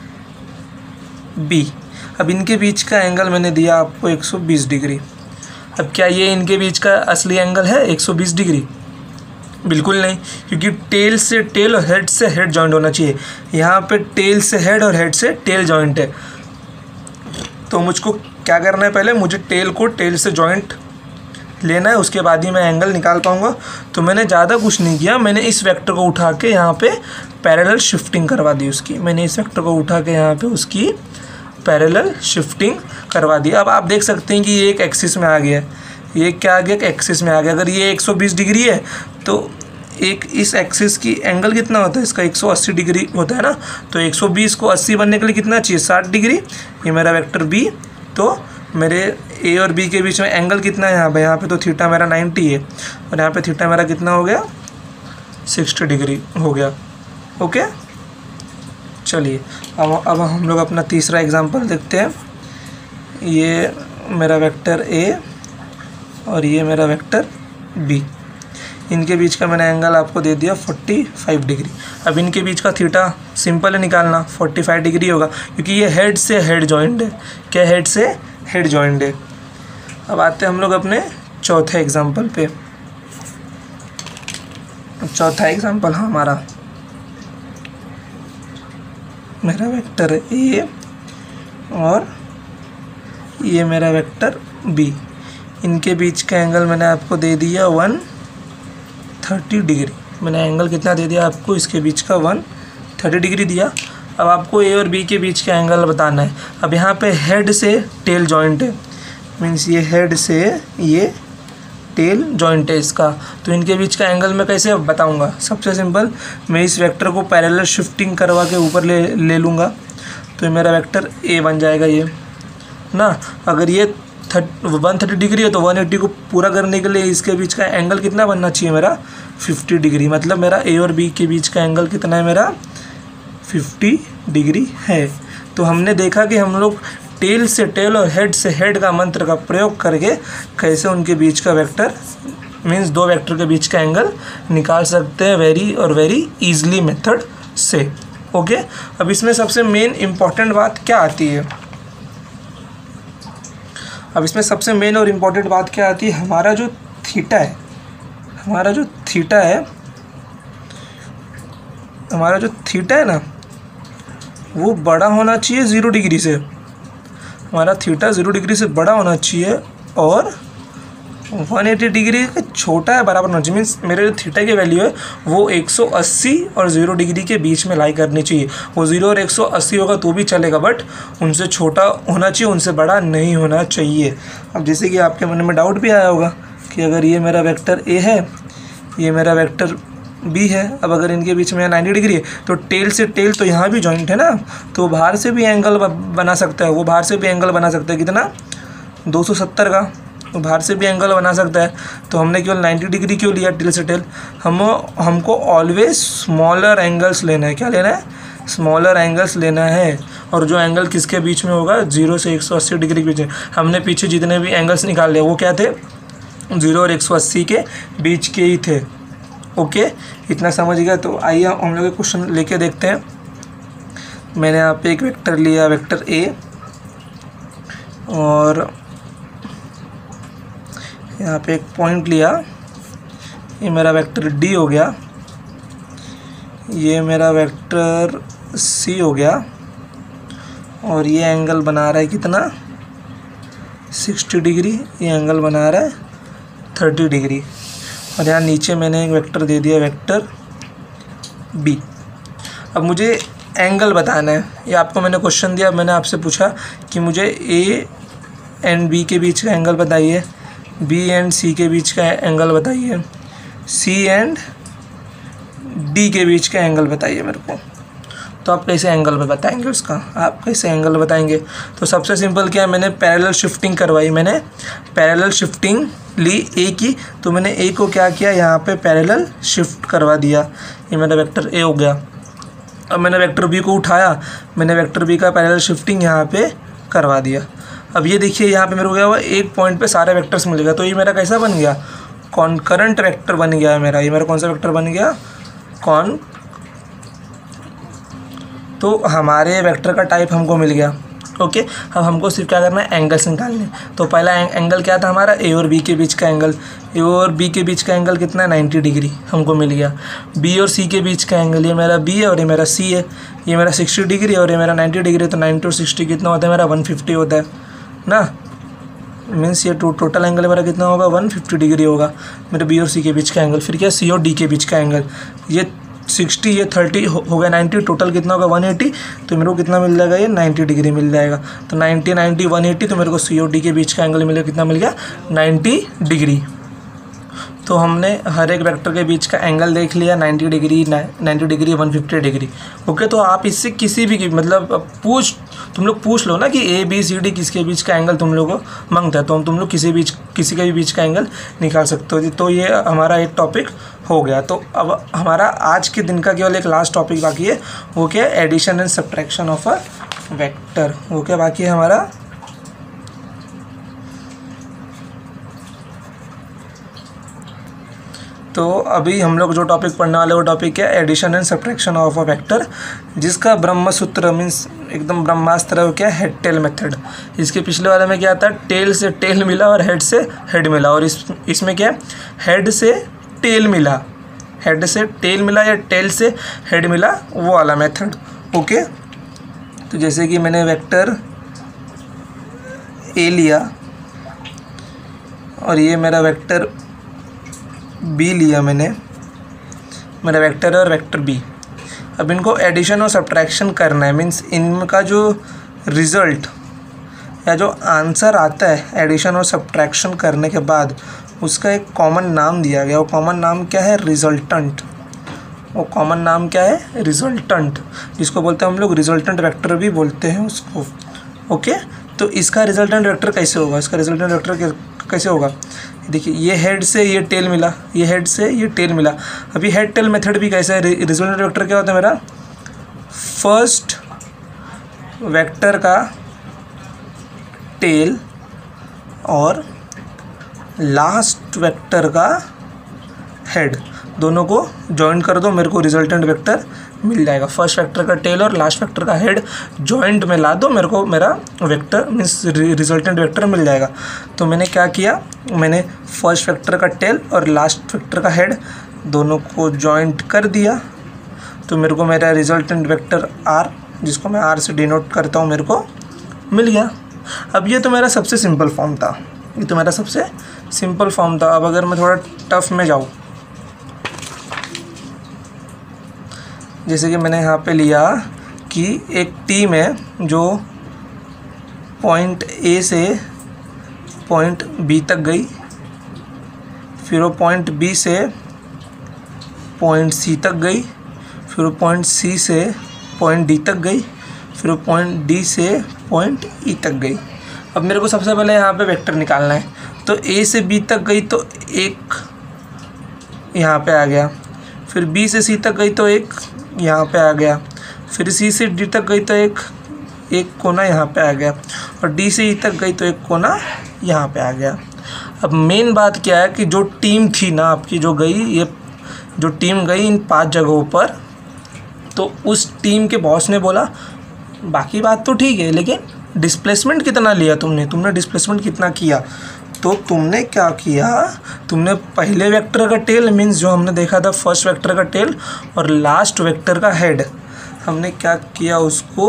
बी। अब इनके बीच का एंगल मैंने दिया आपको 120 डिग्री। अब क्या ये इनके बीच का असली एंगल है 120 डिग्री? बिल्कुल नहीं, क्योंकि टेल से टेल और हेड से हेड जॉइंट होना चाहिए। यहाँ पे टेल से हेड और हेड से टेल जॉइंट है, तो मुझको क्या करना है, पहले मुझे टेल को टेल से जॉइंट लेना है, उसके बाद ही मैं एंगल निकाल पाऊँगा। तो मैंने ज़्यादा कुछ नहीं किया, मैंने इस वेक्टर को उठा के यहाँ पे पैरेलल शिफ्टिंग करवा दी उसकी। मैंने इस वेक्टर को उठा के यहाँ पे उसकी पैरेलल शिफ्टिंग करवा दी। अब आप देख सकते हैं कि ये एक एक्सिस में आ गया, ये क्या आ गया, एक्सिस में आ गया। अगर ये 120 डिग्री है तो एक इस एक्सिस की एंगल कितना होता है, इसका 180 डिग्री होता है ना। तो 120 को 80 बनने के लिए कितना चाहिए, 60 डिग्री। ये मेरा वेक्टर बी, तो मेरे ए और बी के बीच में एंगल कितना है यहाँ पे तो थीटा मेरा 90 है और यहाँ पे थीटा मेरा कितना हो गया, 60 डिग्री हो गया। ओके, चलिए अब हम लोग अपना तीसरा एग्जांपल देखते हैं। ये मेरा वेक्टर ए और ये मेरा वेक्टर बी, इनके बीच का मैंने एंगल आपको दे दिया 45 डिग्री। अब इनके बीच का थीटा सिंपल है निकालना, 45 डिग्री होगा, क्योंकि ये हेड से हेड जॉइंट है। क्या, हेड से हेड जॉइंट है। अब आते हैं हम लोग अपने चौथे एग्जांपल पे। चौथा एग्जांपल हमारा, मेरा वेक्टर ए और ये मेरा वेक्टर बी, इनके बीच का एंगल मैंने आपको दे दिया 130 डिग्री। मैंने एंगल कितना दे दिया आपको, इसके बीच का 130 डिग्री दिया। अब आपको ए और बी के बीच का एंगल बताना है। अब यहाँ पे हेड से टेल जॉइंट है, मीन्स ये हेड से ये टेल जॉइंट है इसका, तो इनके बीच का एंगल मैं कैसे बताऊंगा। सबसे सिंपल, मैं इस वेक्टर को पैरेलल शिफ्टिंग करवा के ऊपर ले लूँगा, तो मेरा वेक्टर ए बन जाएगा ये ना। अगर ये 130 डिग्री है तो 180 को पूरा करने के लिए इसके बीच का एंगल कितना बनना चाहिए मेरा, 50 डिग्री। मतलब मेरा ए और बी के बीच का एंगल कितना है मेरा, 50 डिग्री है। तो हमने देखा कि हम लोग टेल से टेल और हेड से हेड का मंत्र का प्रयोग करके कैसे उनके बीच का वेक्टर मीन्स दो वेक्टर के बीच का एंगल निकाल सकते हैं वेरी ईजिली मेथड से। ओके, अब इसमें सबसे मेन इम्पॉर्टेंट बात क्या आती है, अब इसमें सबसे मेन और इम्पॉर्टेंट बात क्या आती है, हमारा जो थीटा है, हमारा जो थीटा है ना, वो बड़ा होना चाहिए 0 डिग्री से। हमारा थीटा 0 डिग्री से बड़ा होना चाहिए और 180 डिग्री का छोटा है बराबर होना चाहिए। मीन्स मेरे जो थीटा की वैल्यू है वो 180 और 0 डिग्री के बीच में लाई करनी चाहिए। वो 0 और 180 होगा तो भी चलेगा, बट उनसे छोटा होना चाहिए, उनसे बड़ा नहीं होना चाहिए। अब जैसे कि आपके मन में डाउट भी आया होगा कि अगर ये मेरा वेक्टर ए है, ये मेरा वेक्टर बी है, अब अगर इनके बीच में 90 डिग्री है तो टेल से टेल तो यहाँ भी जॉइंट है ना, तो बाहर से भी एंगल बना सकता है, वो बाहर से भी एंगल बना सकता है। कितना? 270 का, तो बाहर से भी एंगल बना सकता है। तो हमने केवल 90 डिग्री क्यों लिया टेल से टेल? हमको ऑलवेज स्मॉलर एंगल्स लेना है। क्या लेना है? स्मॉलर एंगल्स लेना है। और जो एंगल किसके बीच में होगा? 0 से 180 डिग्री के बीच में। हमने पीछे जितने भी एंगल्स निकाल लिए वो क्या थे? 0 और 180 के बीच के ही थे। ओके, इतना समझ गया। तो आइए हम लोग क्वेश्चन लेके देखते हैं। मैंने यहाँ पे एक वेक्टर लिया, वेक्टर ए, और यहाँ पे एक पॉइंट लिया, ये मेरा वेक्टर डी हो गया, ये मेरा वेक्टर सी हो गया, और ये एंगल बना रहा है कितना? 60 डिग्री। ये एंगल बना रहा है 30 डिग्री। और यहाँ नीचे मैंने एक वेक्टर दे दिया, वेक्टर बी। अब मुझे एंगल बताना है। ये आपको मैंने क्वेश्चन दिया, मैंने आपसे पूछा कि मुझे ए एंड बी के बीच का एंगल बताइए, बी एंड सी के बीच का एंगल बताइए, सी एंड डी के बीच का एंगल बताइए मेरे को। तो आप कैसे एंगल बताएंगे उसका? आप कैसे एंगल बताएंगे? तो सबसे सिंपल क्या है, मैंने पैरेलल शिफ्टिंग करवाई। मैंने पैरेलल शिफ्टिंग ली ए की, तो मैंने ए को क्या किया, यहाँ पे पैरेलल शिफ्ट करवा दिया। ये मेरा वेक्टर ए हो गया। अब मैंने वेक्टर बी को उठाया, मैंने वेक्टर बी का पैरेलल शिफ्टिंग यहाँ पे करवा दिया। अब ये देखिए यहाँ पे मेरे को क्या हुआ, एक पॉइंट पे सारे वेक्टर्स मिल गए। तो ये मेरा कैसा बन गया? कॉन्करेंट वेक्टर बन गया है मेरा। ये मेरा कौन सा वेक्टर बन गया? तो हमारे वेक्टर का टाइप हमको मिल गया। ओके, अब हमको सिर्फ क्या करना है, एंगल्स निकालने। तो पहला एंगल क्या था हमारा? ए और बी के बीच का एंगल। ए और बी के बीच का एंगल कितना है? 90 डिग्री हमको मिल गया। बी और सी के बीच का एंगल, ये मेरा बी है और ये मेरा सी है। ये मेरा 60 डिग्री और ये मेरा 90 डिग्री। तो 90 और 60 कितना होता है मेरा? 150 होता है ना। मीन्स ये टोटल एंगल मेरा कितना होगा? 150 डिग्री होगा मेरे बी और सी के बीच का एंगल। फिर क्या? सी और डी के बीच का एंगल, ये 60, ये 30 हो गया 90, टोटल कितना होगा? 180। तो मेरे को कितना मिल जाएगा? ये 90 डिग्री मिल जाएगा। तो 90 90 180, तो मेरे को सी और डी के बीच का एंगल मिलेगा, कितना मिल गया? 90 डिग्री। तो हमने हर एक वेक्टर के बीच का एंगल देख लिया, 90 डिग्री, 90 डिग्री, 150 डिग्री। ओके, तो आप इससे किसी भी मतलब तुम लोग पूछ लो ना कि ए बी सी डी किसके बीच का एंगल तुम लोग को मांगता है, तो तुम लोग किसी के भी बीच का एंगल निकाल सकते हो। तो ये हमारा एक टॉपिक हो गया। तो अब हमारा आज के दिन का केवल एक लास्ट टॉपिक बाकी है, वो क्या है? Addition and subtraction of a vector. वो क्या बाकी है हमारा? तो अभी हम लोग जो टॉपिक पढ़ने वाले वो टॉपिक है addition and subtraction of a vector, जिसका ब्रह्मसूत्र मीन्स एकदम ब्रह्मास्त्र है, क्या? Head tail method. इसके पिछले वाले में क्या था? टेल से टेल मिला और हेड से हेड मिला। और इसमें क्या है? हेड से टेल मिला, हेड से टेल मिला या टेल से हेड मिला, वो वाला मेथड। ओके, तो जैसे कि मैंने वेक्टर ए लिया और ये मेरा वेक्टर बी लिया, मैंने मेरा वेक्टर और वेक्टर बी। अब इनको एडिशन और सब्ट्रैक्शन करना है। मीन्स इनका जो रिज़ल्ट या जो आंसर आता है एडिशन और सब्ट्रैक्शन करने के बाद, उसका एक कॉमन नाम दिया गया। वो कॉमन नाम क्या है? रिजल्टेंट। वो कॉमन नाम क्या है? रिजल्टेंट, जिसको बोलते हैं हम लोग रिजल्टेंट वेक्टर भी बोलते हैं उसको। ओके, तो इसका रिजल्टेंट वेक्टर कैसे होगा? इसका रिजल्टेंट वेक्टर कैसे होगा? देखिए, ये हेड से ये टेल मिला, ये हेड से ये टेल मिला। अभी हेड टेल मेथड भी कैसा है? रिजल्टेंट वेक्टर क्या होता है मेरा? फर्स्ट वेक्टर का टेल और लास्ट वेक्टर का हेड दोनों को जॉइंट कर दो, मेरे को रिजल्टेंट वेक्टर मिल जाएगा। फर्स्ट वेक्टर का टेल और लास्ट वेक्टर का हेड जॉइंट में ला दो, मेरे को मेरा वेक्टर मीन्स रिजल्टेंट वेक्टर मिल जाएगा। तो मैंने क्या किया, मैंने फर्स्ट वेक्टर का टेल और लास्ट वेक्टर का हेड दोनों को जॉइंट कर दिया, तो मेरे को मेरा रिजल्टेंट वेक्टर आर, जिसको मैं आर से डिनोट करता हूँ, मेरे को मिल गया। अब ये तो मेरा सबसे सिंपल फॉर्म था, ये तो मेरा सबसे सिंपल फॉर्म था। अब अगर मैं थोड़ा टफ में जाऊँ, जैसे कि मैंने यहाँ पे लिया कि एक टीम है जो पॉइंट ए से पॉइंट बी तक गई, फिर वो पॉइंट बी से पॉइंट सी तक गई, फिर वो पॉइंट सी से पॉइंट डी तक गई, फिर वो पॉइंट डी से पॉइंट ई तक गई। अब मेरे को सबसे पहले यहाँ पे वेक्टर निकालना है। तो ए से बी तक गई तो एक यहाँ पे आ गया, फिर बी से सी तक गई तो एक यहाँ पे आ गया, फिर सी से डी तक गई तो एक कोना यहाँ पे आ गया, और डी से ई तक गई तो एक कोना यहाँ पे आ गया। अब मेन बात क्या है कि जो टीम थी ना आपकी, जो गई, ये जो टीम गई इन 5 जगहों पर, तो उस टीम के बॉस ने बोला बाकी बात तो ठीक है, लेकिन डिस्प्लेसमेंट कितना लिया तुमने डिस्प्लेसमेंट कितना किया। तो तुमने क्या किया, तुमने पहले वेक्टर का टेल मीन्स जो हमने देखा था फर्स्ट वेक्टर का टेल और लास्ट वेक्टर का हेड, हमने क्या किया, उसको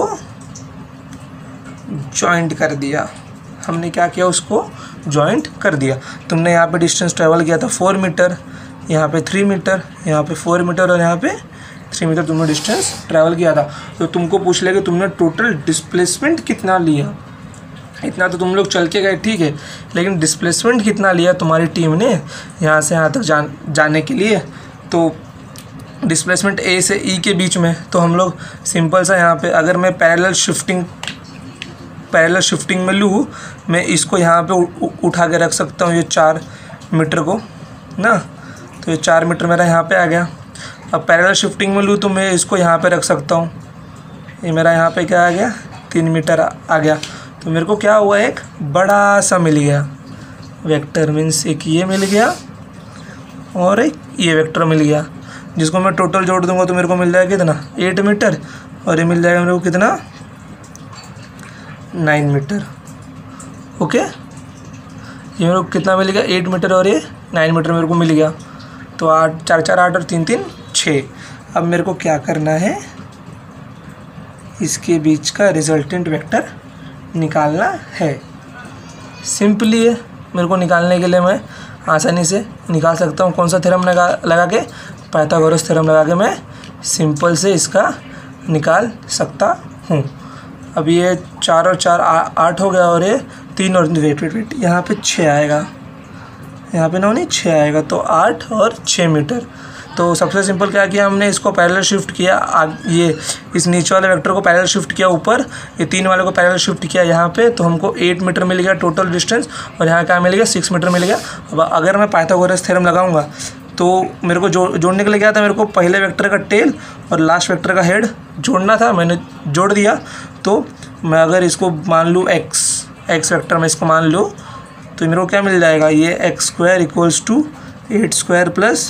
जॉइंट कर दिया। हमने क्या किया, उसको जॉइंट कर दिया। तुमने यहाँ पे डिस्टेंस ट्रेवल किया था 4 मीटर, यहाँ पे 3 मीटर, यहाँ पे 4 मीटर और यहाँ पे 3 मीटर तुमने डिस्टेंस ट्रैवल किया था। तो तुमको पूछ ले कि तुमने टोटल डिस्प्लेसमेंट कितना लिया। इतना तो तुम लोग चल के गए, ठीक है, लेकिन डिस्प्लेसमेंट कितना लिया तुम्हारी टीम ने यहाँ से यहाँ तक जाने के लिए। तो डिस्प्लेसमेंट ए से ई के बीच में, तो हम लोग सिंपल सा यहाँ पे अगर मैं पैरेलल शिफ्टिंग में लूँ, मैं इसको यहाँ पे उठा के रख सकता हूँ ये 4 मीटर को ना, तो ये 4 मीटर मेरा यहाँ पे आ गया। अब पैरेलल शिफ्टिंग में लूँ तो मैं इसको यहाँ पे रख सकता हूँ, ये मेरा यहाँ पे क्या आ गया, 3 मीटर आ गया। तो मेरे को क्या हुआ, एक बड़ा सा मिल गया वेक्टर, मीन्स एक ये मिल गया और एक ये वेक्टर मिल गया, जिसको मैं टोटल जोड़ दूंगा तो मेरे को मिल जाएगा कितना, 8 मीटर, और ये मिल जाएगा मेरे को कितना, 9 मीटर। ओके, ये मेरे को कितना मिल गया, 8 मीटर और ये 9 मीटर मेरे को मिल गया। तो 8 4 4 8 और 3 3 6। अब मेरे को क्या करना है, इसके बीच का रिजल्टेंट वेक्टर निकालना है। सिंपली है, मेरे को निकालने के लिए मैं आसानी से निकाल सकता हूँ। कौन सा थ्योरम लगा के, पाइथागोरस थ्योरम लगा के मैं सिंपल से इसका निकाल सकता हूँ। अब ये 4 और 4 8 हो गया, और ये 3 और वेट यहाँ पे 6 आएगा, यहाँ पे 9 नहीं 6 आएगा, तो 8 और 6 मीटर। तो सबसे सिंपल क्या किया हमने, इसको पैरेलल शिफ्ट किया, ये इस नीचे वाले वेक्टर को पैरेलल शिफ्ट किया ऊपर, ये 3 वाले को पैरेलल शिफ्ट किया यहाँ पे, तो हमको 8 मीटर मिल गया टोटल डिस्टेंस, और यहाँ क्या मिल गया, 6 मीटर मिल गया। अब अगर मैं पाइथागोरस थ्योरम लगाऊंगा तो मेरे को जोड़ने के लिए क्या था, मेरे को पहले वेक्टर का टेल और लास्ट वेक्टर का हेड जोड़ना था, मैंने जोड़ दिया। तो मैं अगर इसको मान लूँ एक्स वेक्टर में इसको मान लूँ, तो मेरे को क्या मिल जाएगा, ये x² इक्वल्स टू 8² प्लस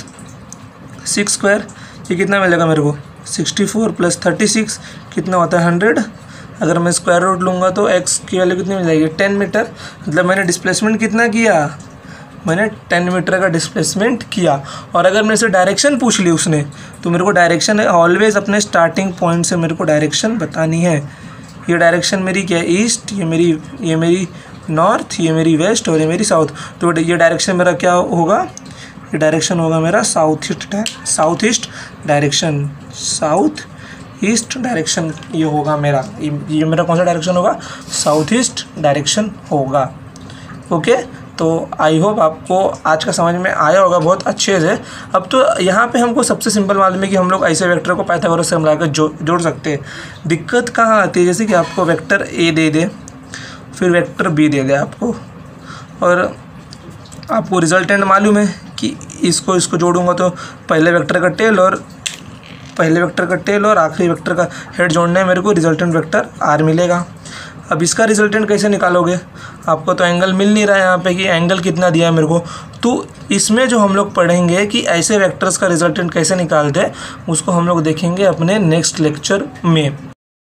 6², ये कितना मिलेगा मेरे को, 64 प्लस 36 कितना होता है 100। अगर मैं स्क्वायर रूट लूँगा तो x की वैल्यू कितनी मिल जाएगी, 10 मीटर। मतलब मैंने डिस्प्लेसमेंट कितना किया, मैंने 10 मीटर का डिस्प्लेसमेंट किया। और अगर मेरे से डायरेक्शन पूछ ली उसने, तो मेरे को डायरेक्शन ऑलवेज अपने स्टार्टिंग पॉइंट से मेरे को डायरेक्शन बतानी है। ये डायरेक्शन मेरी क्या है, ईस्ट, ये मेरी नॉर्थ, ये मेरी वेस्ट और ये मेरी साउथ। तो ये डायरेक्शन मेरा क्या होगा, ये डायरेक्शन होगा मेरा south east direction, south east direction ये होगा मेरा, ये मेरा कौन सा डायरेक्शन होगा, साउथ ईस्ट डायरेक्शन होगा। ओके, तो आई होप आपको आज का समझ में आया होगा बहुत अच्छे से। अब तो यहाँ पे हमको सबसे सिंपल मालूम है कि हम लोग ऐसे वेक्टर को पाइथागोरस थ्योरम लगाकर जोड़ सकते हैं। दिक्कत कहाँ आती है, जैसे कि आपको वेक्टर ए दे दे, फिर वेक्टर बी दे दे आपको, और आपको रिजल्टेंट मालूम है कि इसको जोड़ूंगा तो पहले वेक्टर का टेल और आखिरी वेक्टर का हेड जोड़ने में मेरे को रिजल्टेंट वेक्टर आर मिलेगा। अब इसका रिजल्टेंट कैसे निकालोगे, आपको तो एंगल मिल नहीं रहा है यहाँ पे कि एंगल कितना दिया है मेरे को। तो इसमें जो हम लोग पढ़ेंगे कि ऐसे वेक्टर्स का रिजल्टेंट कैसे निकालते हैं, उसको हम लोग देखेंगे अपने नेक्स्ट लेक्चर में।